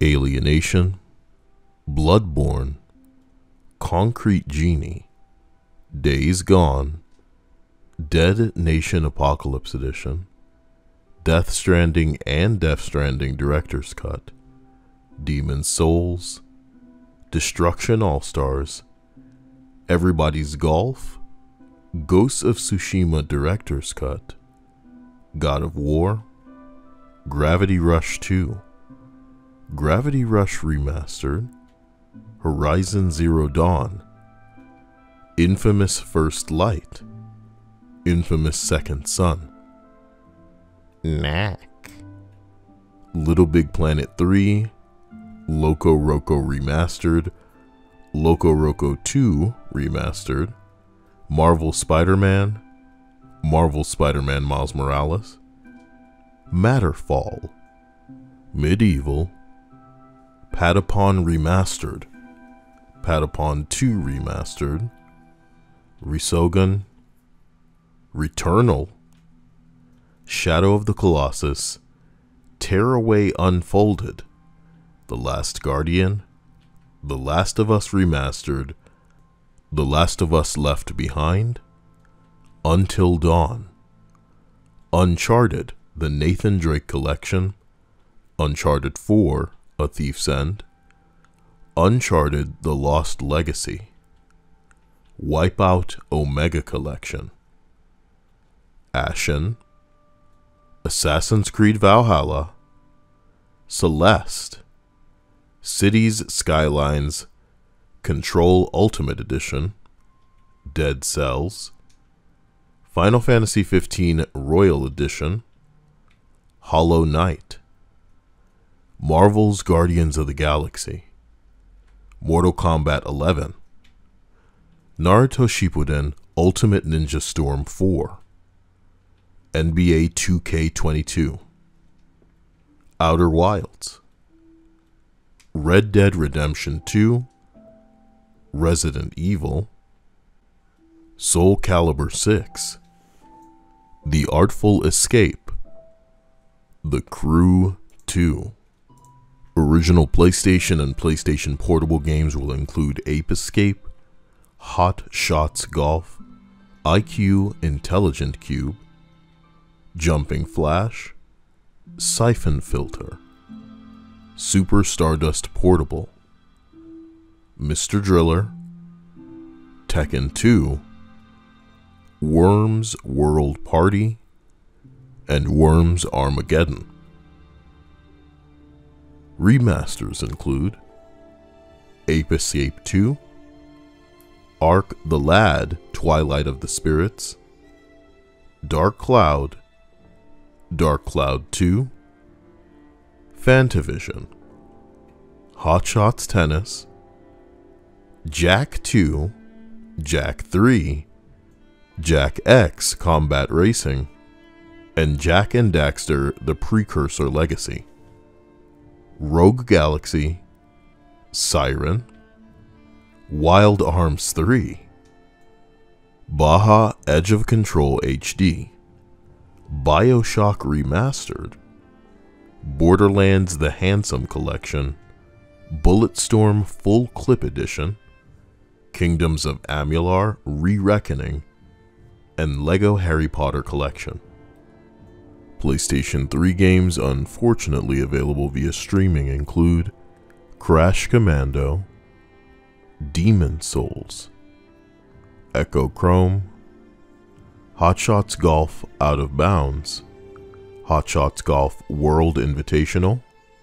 Alienation, Bloodborne, Concrete Genie, Days Gone, Dead Nation Apocalypse Edition, Death Stranding and Death Stranding Director's Cut, Demon's Souls, Destruction All-Stars, Everybody's Golf, Ghosts of Tsushima Director's Cut, God of War, Gravity Rush 2, Gravity Rush Remastered, Horizon Zero Dawn, Infamous First Light, Infamous Second Son, Knack, Little Big Planet 3, Loco Roco Remastered, Loco Roco 2 Remastered, Marvel Spider-Man, Marvel Spider-Man Miles Morales, Matterfall, Medieval, Patapon Remastered, Patapon 2 Remastered, Resogun, Returnal, Shadow of the Colossus, Tearaway Unfolded, The Last Guardian, The Last of Us Remastered, The Last of Us Left Behind, Until Dawn, Uncharted, The Nathan Drake Collection, Uncharted 4, A Thief's End, Uncharted, The Lost Legacy, Wipeout Omega Collection, Ashen, Assassin's Creed Valhalla, Celeste, Cities Skylines, Control Ultimate Edition, Dead Cells, Final Fantasy XV Royal Edition, Hollow Knight, Marvel's Guardians of the Galaxy, Mortal Kombat 11, Naruto Shippuden Ultimate Ninja Storm 4, NBA 2K22, Outer Wilds, Red Dead Redemption 2, Resident Evil, Soul Calibur 6, The Artful Escape, The Crew 2. Original PlayStation and PlayStation Portable games will include Ape Escape, Hot Shots Golf, IQ Intelligent Cube, Jumping Flash, Siphon Filter, Super Stardust Portable, Mr. Driller, Tekken 2, Worms World Party, and Worms Armageddon. Remasters include Ape Escape 2, Ark the Lad Twilight of the Spirits, Dark Cloud, Dark Cloud 2, Fantavision, Hot Shots Tennis, Jak 2, Jak 3, Jak X Combat Racing, and Jak and Daxter The Precursor Legacy, Rogue Galaxy, Siren, Wild Arms 3, Baja Edge of Control HD, BioShock Remastered, Borderlands The Handsome Collection, Bulletstorm Full Clip Edition, Kingdoms of Amular Re-Reckoning, and Lego Harry Potter Collection. PlayStation 3 games unfortunately available via streaming include Crash Commando, Demon's Souls, Echo Chrome, Hot Shots Golf Out of Bounds, Hot Shots Golf World Invitational,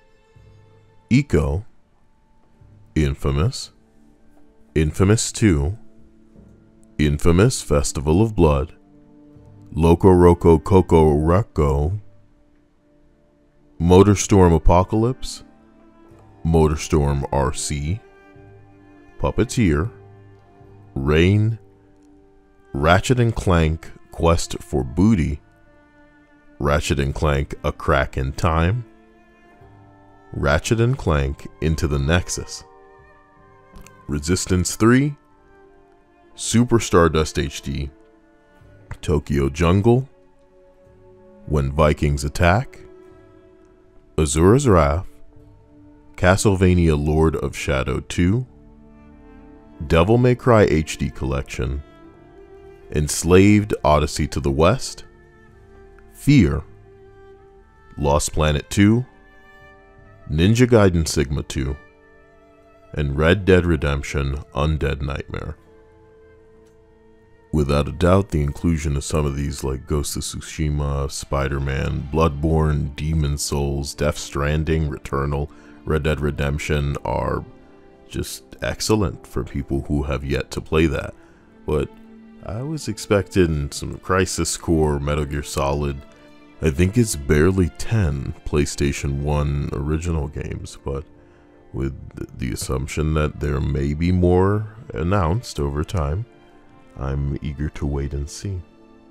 Eco, Infamous, Infamous 2, Infamous Festival of Blood, Loco Roco Coco Roco, Motorstorm Apocalypse, Motorstorm RC, Puppeteer, Rain, Ratchet & Clank Quest for Booty, Ratchet & Clank A Crack in Time, Ratchet & Clank Into the Nexus, Resistance 3, Super Stardust HD, Tokyo Jungle, When Vikings Attack, Azura's Wrath, Castlevania Lord of Shadow 2, Devil May Cry HD Collection, Enslaved Odyssey to the West, Fear, Lost Planet 2, Ninja Gaiden Sigma 2, and Red Dead Redemption Undead Nightmare. Without a doubt, the inclusion of some of these like Ghost of Tsushima, Spider-Man, Bloodborne, Demon's Souls, Death Stranding, Returnal, Red Dead Redemption are just excellent for people who have yet to play that. But I was expecting some Crisis Core, Metal Gear Solid. I think it's barely 10 PlayStation 1 original games, but with the assumption that there may be more announced over time, I'm eager to wait and see.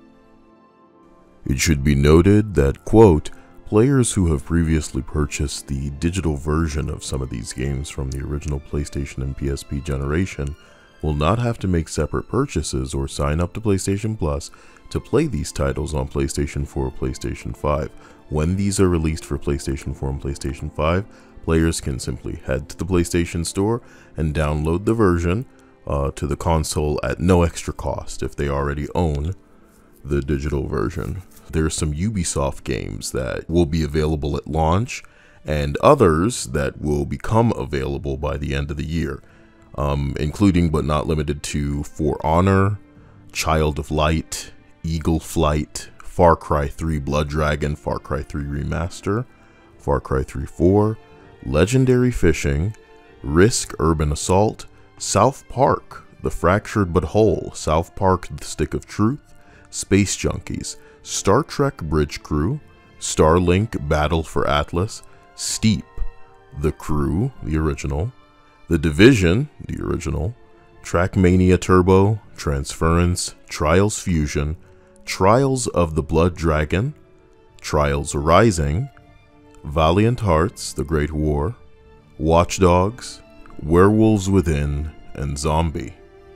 It should be noted that, quote, players who have previously purchased the digital version of some of these games from the original PlayStation and PSP generation will not have to make separate purchases or sign up to PlayStation Plus to play these titles on PlayStation 4 or PlayStation 5. When these are released for PlayStation 4 and PlayStation 5, players can simply head to the PlayStation Store and download the version to the console at no extra cost if they already own the digital version. There are some Ubisoft games that will be available at launch and others that will become available by the end of the year, including but not limited to For Honor, Child of Light, Eagle Flight, Far Cry 3 Blood Dragon, Far Cry 3 Remaster, Far Cry 3 4, Legendary Fishing, Risk Urban Assault, South Park, The Fractured But Whole, South Park The Stick of Truth, Space Junkies, Star Trek Bridge Crew, Starlink Battle for Atlas, Steep, The Crew, the original, The Division, the original, Trackmania Turbo, Transference, Trials Fusion, Trials of the Blood Dragon, Trials Rising, Valiant Hearts, The Great War, Watch Dogs, Werewolves Within, and Zombie.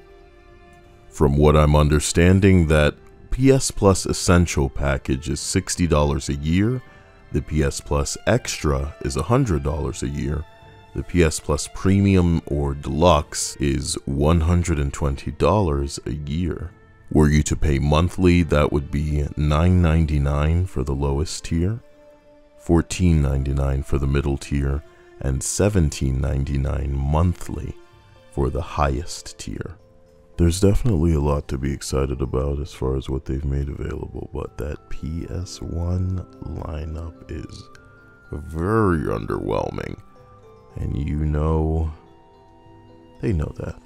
From what I'm understanding, that PS Plus Essential package is $60 a year, the PS Plus Extra is $100 a year, the PS Plus Premium or Deluxe is $120 a year. Were you to pay monthly, that would be $9.99 for the lowest tier, $14.99 for the middle tier, and $17.99 monthly for the highest tier. There's definitely a lot to be excited about as far as what they've made available, but that PS1 lineup is very underwhelming, and you know, they know that.